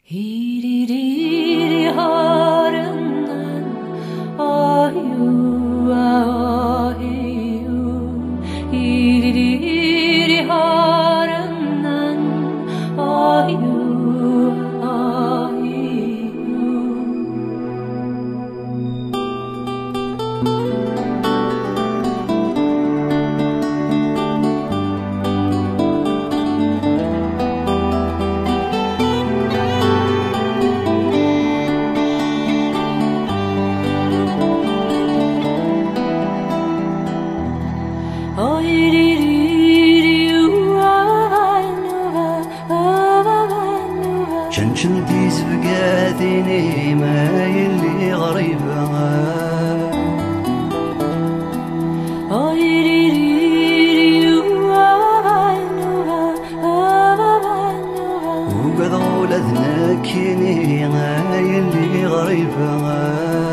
Hiriri harından ayu ayu, hiriri harından ayu ayu. شنشن تيز بقاديني ما يلي غريبة وقد غولدنا كيني ما يلي غريبة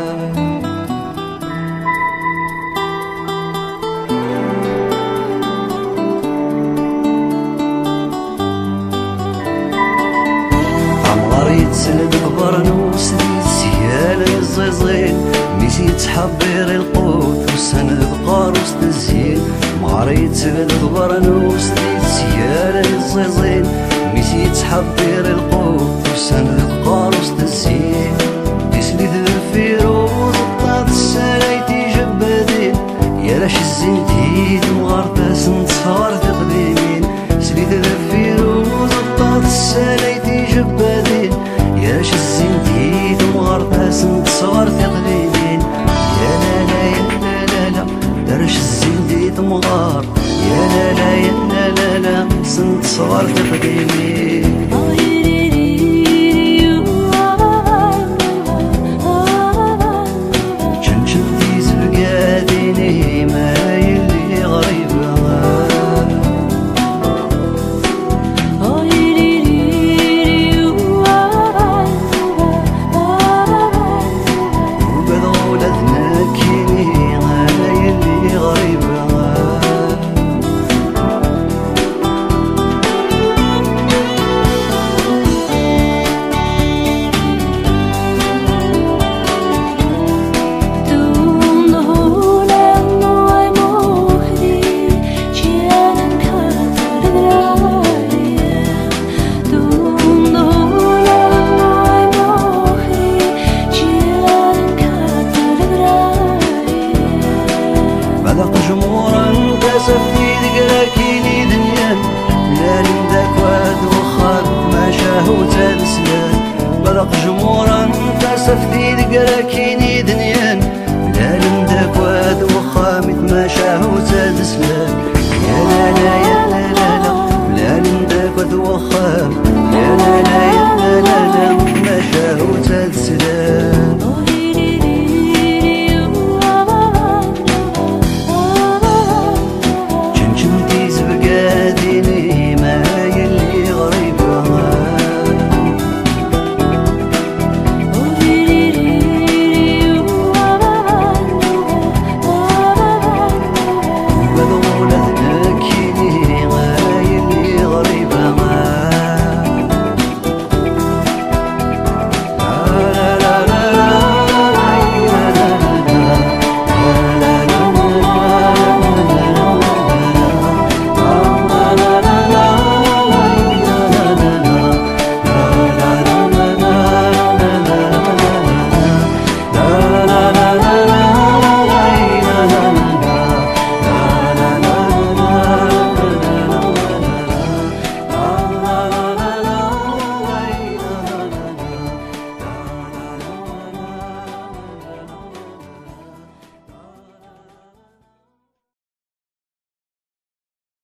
سلم برنوس دي سيالة الزيزين ميسي تحبير القوت وسند بقاروس تزين مغريت سلم برنوس دي سيالة الزيزين ميسي تحبير القوت وسند بقاروس تزين تسلي ذفيروز طاط السلايتي جبادين يا لاش الزين تيد مغرطاس نتصفار تقديمين تسلي ذفيروز طاط السلايتي جبادين ياش الزين تيد ومغرطاس نتصغر تقليدين يا لا لا يا لا لا لا درش الزين تيد مغار يا لا لا يا لا لا لا سنتصغر تقليدين